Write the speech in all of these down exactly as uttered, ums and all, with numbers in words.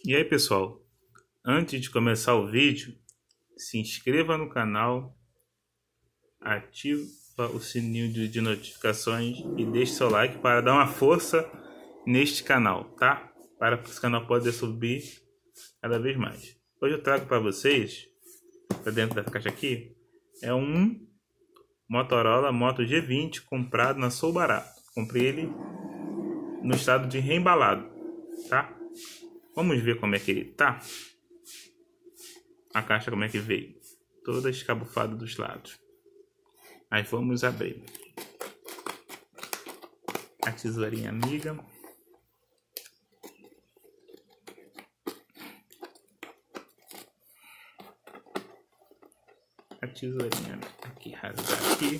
E aí, pessoal, antes de começar o vídeo, se inscreva no canal, ativa o sininho de, de notificações e deixe seu like para dar uma força neste canal, tá? Para que esse canal possa subir cada vez mais. Hoje eu trago para vocês, para dentro dessa caixa aqui, é um Motorola Moto G vinte comprado na Sou Barato. Comprei ele no estado de reembalado, tá? Vamos ver como é que ele tá. A caixa como é que veio, toda escabufada dos lados. Aí vamos abrir. A tesourinha amiga. A tesourinha aqui, rasgar aqui.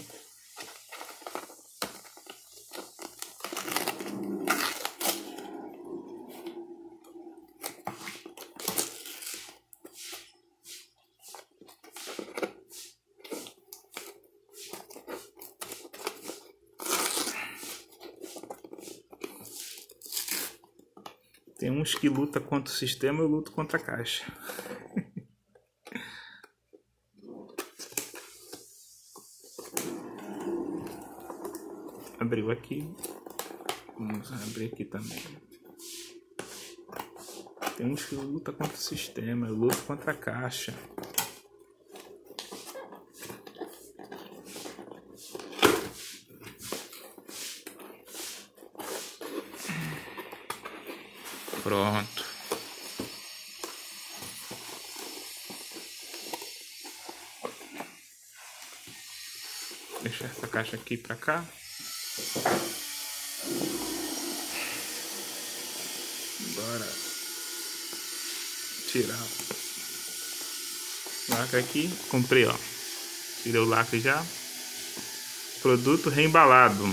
Tem uns que lutam contra o sistema, eu luto contra a caixa. Abriu aqui. Vamos abrir aqui também. Tem uns que lutam contra o sistema, eu luto contra a caixa. Pronto. Deixar essa caixa aqui pra cá. Bora tirar o lacre aqui. Comprei, ó. Tirei o lacre já. Produto reembalado.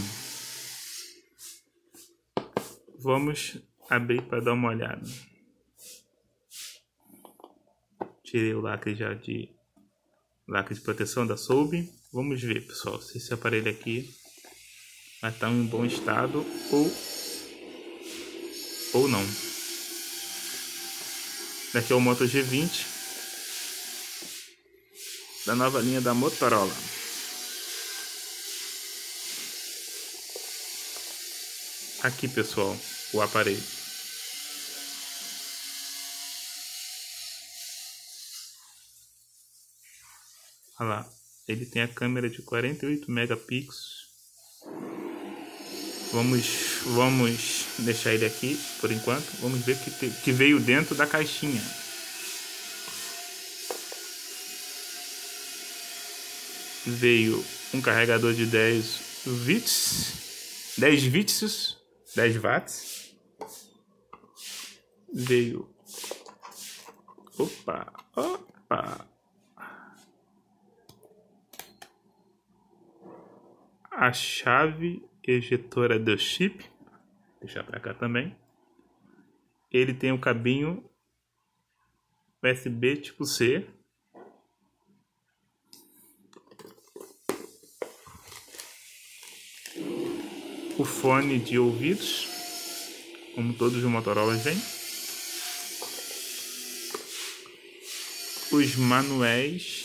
Vamos abrir para dar uma olhada. Tirei o lacre já de lacre de proteção da Soube. Vamos ver, pessoal, se esse aparelho aqui vai estar em bom estado ou ou não. Daqui é o Moto G vinte da nova linha da Motorola. Aqui, pessoal, o aparelho. Olha lá, ele tem a câmera de quarenta e oito megapixels. Vamos, vamos deixar ele aqui por enquanto. Vamos ver o que, que veio dentro da caixinha. Veio um carregador de dez watts, dez watts, dez watts. Veio, opa, opa, a chave ejetora do chip. Deixar para cá também. Ele tem o cabinho U S B tipo C. O fone de ouvidos, como todos os Motorola vêm. Os manuais.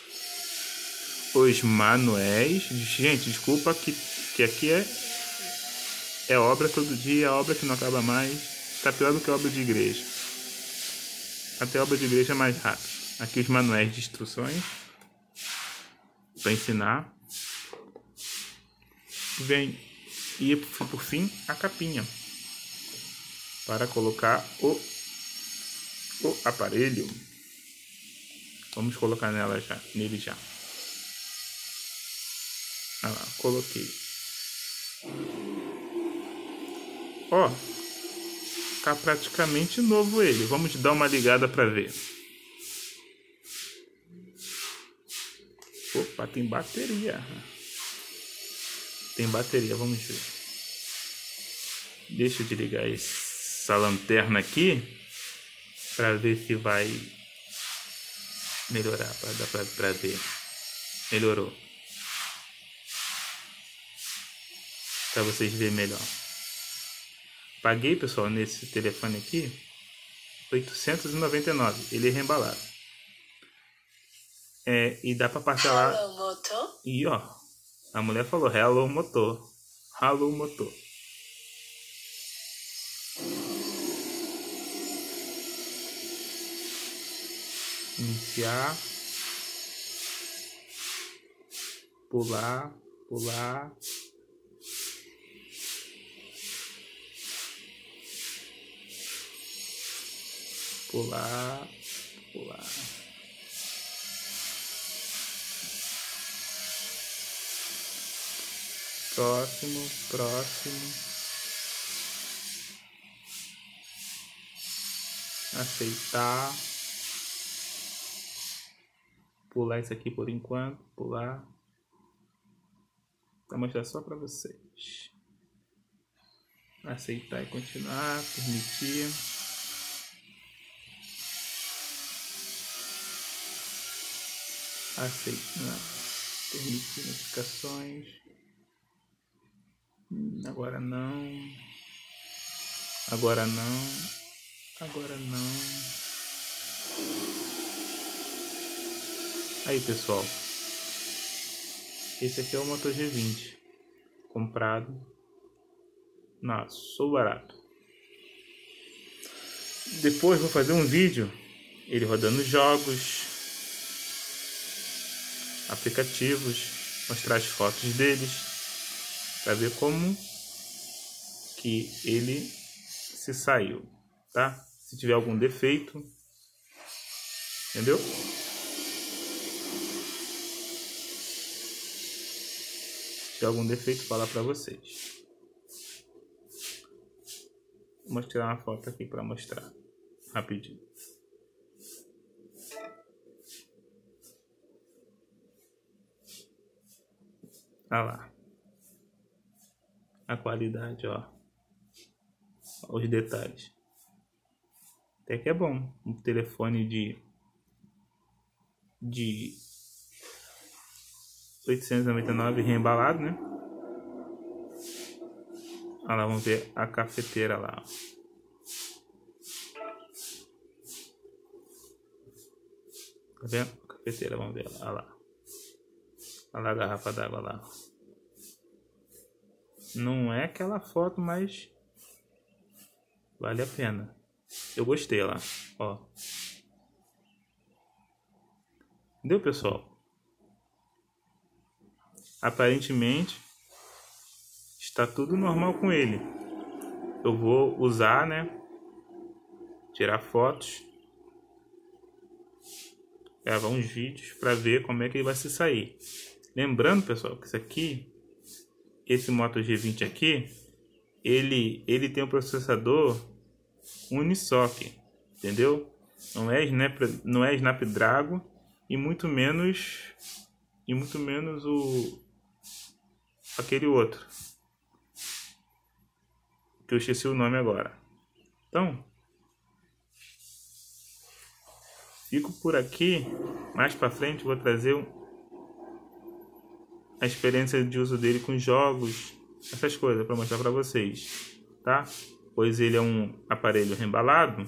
Os manuais. Gente, desculpa que, que aqui é, é obra todo dia, é obra que não acaba mais. Tá pior do que obra de igreja. Até obra de igreja é mais rápido. Aqui os manuais de instruções para ensinar. Vem, e por fim a capinha para colocar o, o aparelho. Vamos colocar nela já, nele já. Olha lá, coloquei. Ó, tá praticamente novo ele. Vamos dar uma ligada para ver. Opa, tem bateria. Tem bateria, vamos ver. Deixa eu desligar essa lanterna aqui para ver se vai melhorar, para dar para ver. Melhorou. Para vocês verem melhor. Paguei, pessoal, nesse telefone aqui oitocentos e noventa e nove. Ele é reembalado. É, e dá pra parcelar. Hello, motor. E ó, a mulher falou hello motor. Hello motor. Iniciar. Pular, pular. Pular, pular. Próximo, próximo. Aceitar. Pular isso aqui por enquanto, pular. Vou mostrar só para vocês. Aceitar e continuar, permitir. Aceitar, permitir notificações. Agora não. Agora não. Agora não. Aí, pessoal. Esse aqui é o Moto G vinte. Comprado na Sou Barato. Depois vou fazer um vídeo. Ele rodando jogos, aplicativos, mostrar as fotos deles, para ver como que ele se saiu, tá? Se tiver algum defeito, entendeu? Se tiver algum defeito, falar para vocês. Vou tirar uma foto aqui para mostrar rapidinho. Olha lá a qualidade, ó, os detalhes. Até que é bom um telefone de de oitocentos e noventa e nove reembalado, né? Olha lá, vamos ver a cafeteira lá, ó. Tá vendo? A cafeteira, vamos ver lá, olha lá. Olha lá a garrafa d'água lá. Não é aquela foto, mas vale a pena. Eu gostei lá, ó. Entendeu, pessoal? Aparentemente está tudo normal com ele. Eu vou usar, né? Tirar fotos, gravar uns vídeos para ver como é que ele vai se sair. Lembrando, pessoal, que isso aqui, esse Moto G vinte aqui, ele, ele tem um processador Unisoc, entendeu? Não é, Snap, não é Snapdragon e muito menos e muito menos o aquele outro que eu esqueci o nome agora. Então, fico por aqui. Mais para frente vou trazer um a experiência de uso dele com jogos, essas coisas para mostrar para vocês, tá? Pois ele é um aparelho reembalado.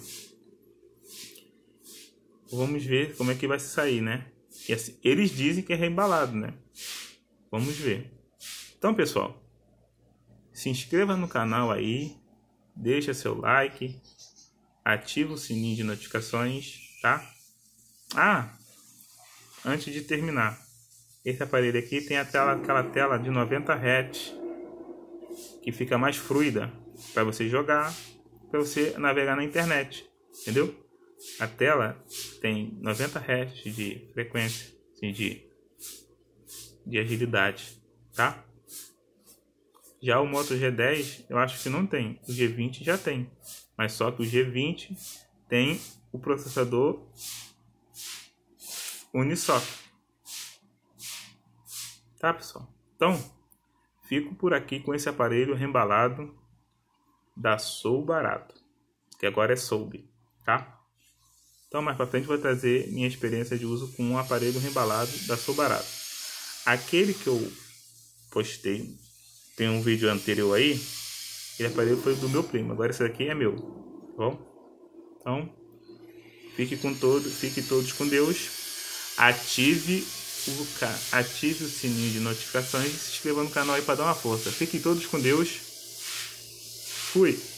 Vamos ver como é que vai se sair, né? E assim, eles dizem que é reembalado, né? Vamos ver. Então, pessoal, se inscreva no canal aí, deixa seu like, ativa o sininho de notificações, tá? Ah, antes de terminar, esse aparelho aqui tem a tela, aquela tela de noventa hertz, que fica mais fluida para você jogar, para você navegar na internet, entendeu? A tela tem noventa hertz de frequência, assim, de, de agilidade, tá? Já o Moto G dez eu acho que não tem, o G vinte já tem, mas só que o G vinte tem o processador Unisoc. Tá, pessoal? Então, fico por aqui com esse aparelho reembalado da Sou Barato, que agora é Soube, tá? Então, mais pra frente vou trazer minha experiência de uso com um aparelho reembalado da Sou Barato. Aquele que eu postei, tem um vídeo anterior aí, aquele aparelho foi do meu primo, agora esse aqui é meu, tá bom? Então, Fique com todo, fique todos com Deus. Ative o, ative o sininho de notificações e se inscreva no canal aí para dar uma força. Fiquem todos com Deus. Fui!